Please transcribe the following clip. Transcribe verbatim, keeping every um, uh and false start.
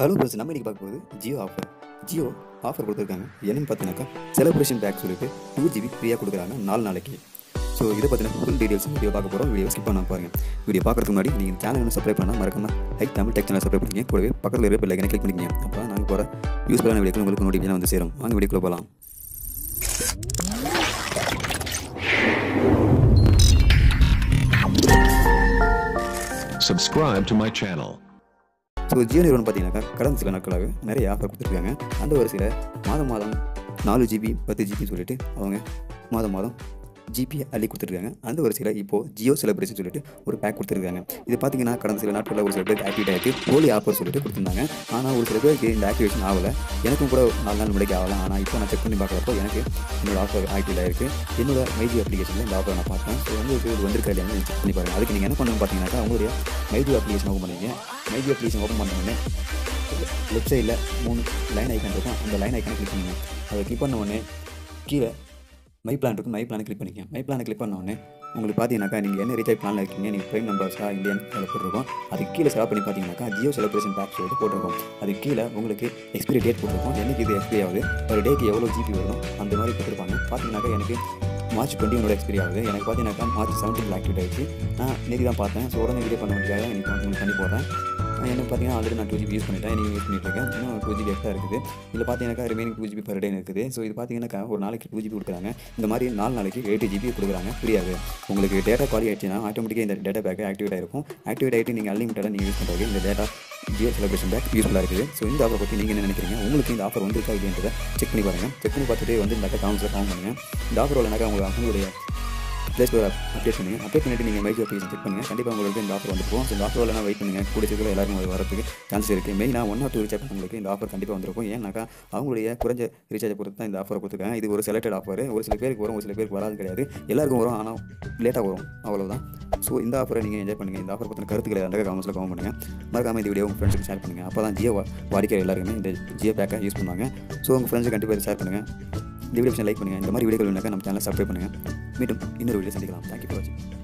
Hello friends, நம்ம இன்றைக்கி பார்க்க போகிறது ஜியோ ஆஃபர். ஜியோ ஆஃபர் கொடுத்துருக்காங்க. என்னென்னு பார்த்தீங்கன்னாக்கா செலிப்ரேஷன் பேக் சொல்லிட்டு டூ ஜிபி ஃப்ரீயாக கொடுக்குறாங்க நாலு நாளைக்கு. ஸோ இதை பற்றின ஃபுல் டீடைல்ஸ் வீடியோ பார்க்க போகிறோம். வீடியோ ஸ்கிப் பண்ண பாருங்கள். வீடியோ பார்க்குறதுக்கு முன்னாடி நீங்கள் சேனல் சப்ஸ்கிரைப் பண்ணால் மறக்காம Hike Tamil tech channel subscribe பண்ணிங்க. கூடவே பக்கத்தில் இருக்க பெல் ஐக்கனை கிளிக் பண்ணிக்கங்க. அப்போ நாங்கள் போகிற யூஸ்ஃபுல்லான வீடியோக்கள் உங்களுக்கு நோட்டிஃபிகேஷன் வந்து சேரும். வாங்க வீடியோக்குள்ள போகலாம். Subscribe to my channel. So Jio நிறுவனம் பார்த்தீங்கன்னாக்கா கடந்த சில நாட்களாக நிறைய ஆஃபர் கொடுத்துருக்காங்க. அந்த வரிசையில் மாதம் மாதம் நாலு ஜிபி பத்து ஜிபி சொல்லிட்டு அவங்க மாதம் மாதம் ஜிபி அள்ளி கொடுத்துருக்காங்க. அந்த வரிசையில் இப்போது ஜியோ செலிப்ரேஷன் சொல்லிட்டு ஒரு பேக் கொடுத்துருக்காங்க. இது பார்த்தீங்கன்னா கடந்த சில நாட்களில் ஒரு சில பேருக்கு ஆக்டிவேட் ஆகிட்டு ஹோலி ஆஃபர் சொல்லிட்டு கொடுத்துருந்தாங்க. ஆனால் ஒரு சில பேருக்கு இந்த ஆக்டிவேஷன் ஆகலை. எனக்கும் கூட நாலு நாள் முன்னாடி ஆகலாம். ஆனால் இப்போ நான் செக் பண்ணி பார்க்குறப்போ எனக்கு என்னோட ஆஃபர் ஆக்டிவேட் ஆகிருக்கு. என்னோட மைஜி அப்ளிகேஷனில் இந்த ஆஃபர் நான் பார்த்தேன். ஸோ உங்களுக்கு இது வந்திருக்கா இல்லையா செக் பண்ணி பாருங்கள். அதுக்கு நீங்கள் என்ன பண்ணணும் பார்த்தீங்கன்னாக்கா உங்களுடைய மைஜி அப்ளிகேஷன் ஓப்பன் பண்ணுவீங்க. மைஜி அப்ளிகேஷன் ஓப்பன் பண்ணோடனே லெஃப்ட் சைடில் மூணு லைன் ஐக்கான் இருக்கும். அந்த லைன் ஐக்கானை கிளிக் பண்ணுங்கள். அதை கிளிக் பண்ண உடனே கீழே மை பிளான் இருக்கும். மை பிளானை கிளிக் பண்ணிக்கங்க. மை பிளானை கிளிக் பண்ண உடனே உங்களுக்கு பார்த்தீங்கன்னாக்கா நீங்கள் என்ன ரீசார்ஜ் பிளானில் இருக்கீங்க, நீங்கள் ப்ரைம் நம்பர்ஸா இல்லையான்னு அதில் போட்டிருக்கோம். அதுக்கு கீழே செலக்ட் பண்ணி பார்த்தீங்கன்னாக்கா ஜியோ செலிப்ரேஷன் பேக் சொல்லிட்டு போட்டிருக்கோம். அதுக்கு கீழே உங்களுக்கு எக்ஸ்பிரி டேட் போட்டிருக்கோம். என்றைக்கு இது எக்ஸ்பிரி ஆகுது, ஒரு டேக்கு எவ்வளோ ஜிபி வரும் அந்த மாதிரி போட்டிருப்பாங்க. பார்த்தீங்கன்னாக்கா எனக்கு மார்ச் டுவெண்ட்டி ஒன்னோட எக்ஸ்பிரி ஆகுது. எனக்கு பார்த்தீங்கன்னாக்கா மார்ச் செவன்டீன் ஆக்டிவேட் ஆகிடுச்சு. நான் நேற்று தான் பார்த்தேன். ஸோ உடனே வீடியோ பண்ண முடியாது. எனக்கு வந்து பண்ணி போடுறேன். எனக்கு பார்த்தீங்கன்னா ஆல்ரெடி நான் டூ ஜிபி யூஸ் பண்ணிட்டேன். நீங்கள் யூஸ் பண்ணிட்டு இருக்கேன். இன்னும் டூ ஜிபி எக்ஸ்ட்ரா இருக்குது. இதில் பார்த்தீங்கன்னாக்கா remaining two GB per day இருக்குது. ஸோ இது பார்த்தீங்கன்னாக்கா ஒரு நாளைக்கு டூ ஜிபி கொடுக்குறாங்க. இந்த மாதிரி நாலு நாளைக்கு எயிட் ஜிபி கொடுக்குறாங்க ஃப்ரீயாக. உங்களுக்கு டேட்டா காலி ஆகிடுச்சுன்னா ஆட்டோமேட்டிக்காக இந்த டேட்டா பேக் ஆக்டிவேட் ஆகிருக்கும். ஆக்டிவேட் ஆகிட்டு நீங்கள் அன்லிமிட்டடாக நீங்கள் யூஸ் பண்ணுறது இந்த டேட்டா ஜியோ செலிப்ரேஷன் பேக் யூஸ்ஃபுல்லாக இருக்குது. ஸோ இந்த ஆஃபர் பற்றி நீங்கள் என்ன நினைக்கிறீங்க? உங்களுக்கு இந்த ஆஃபர் வந்துருக்கா இல்லைன்றதை செக் பண்ணி பாருங்கள். செக் பண்ணி பார்த்துட்டு வந்து இந்த கவுன்ஸில் கவுண்ட் பண்ணுங்கள். இந்த ஆஃபர் வரலனாக்கா உங்களுக்கு உங்களுடைய ப்ளே ஸ்டோர் அப்டேட் பண்ணுங்கள். அப்டேட் பண்ணிவிட்டு நீங்கள் மைஜி அப்ளிகேஷன் செக் பண்ணுங்கள். கண்டிப்பாக உங்களுக்கு இந்த ஆஃபர் வந்துருக்கும். ஸோ இந்த ஆஃபர் வரலாம் வெயிட் பண்ணுங்கள். கூட சேர்த்து எல்லாருக்கும் வரதுக்கு சான்ஸ் இருக்குது. மெயினாக ஒன் ஆர் டூ ரீசார்ஜ் உங்களுக்கு இந்த ஆஃபர் கண்டிப்பாக வந்திருக்கும். ஏன்னாக்கா அவங்களுடைய குறைஞ்ச ரீசார்ஜை பொறுத்து தான் இந்த ஆஃபர் கொடுத்துருக்காங்க. இது ஒரு செலக்டட் ஆஃபர். ஒரு சில பேருக்கு வரும், ஒரு சில பேருக்கு வராது கிடையாது. எல்லாருக்கும் வரும், ஆனால் லேட்டாக வரும், அவ்வளோதான். ஸோ இந்த ஆஃபரை நீங்கள் என்ஜாய் பண்ணுங்கள். இந்த ஆஃபர் பற்றின கருத்துக்களை அந்த கமெண்ட்ஸில் கமெண்ட் பண்ணுங்கள். மறக்காமல் இந்த வீடியோ உங்கள் ஃப்ரெண்ட்ஸுக்கு ஷேர் பண்ணுங்கள். அப்போ தான் ஜியோ வாடிக்கையாளர் எல்லாருமே இந்த ஜியோ பேக்கை யூஸ் பண்ணுவாங்க. ஸோ உங்கள் ஃப்ரெண்ட்ஸுக்கு கண்டிப்பாக ஷேர் பண்ணுங்கள். இந்த வீடியோ லைக் பண்ணுங்கள். இந்த மாதிரி வீடியோக்கள் வேணாக்கா நம்ம சேனலை சப்ஸ்கிரைப் பண்ணுங்கள். மீண்டும் இன்னொரு வீடியோ சந்திக்கலாம். தேங்க்யூ ஃபார் வாட்சிங்.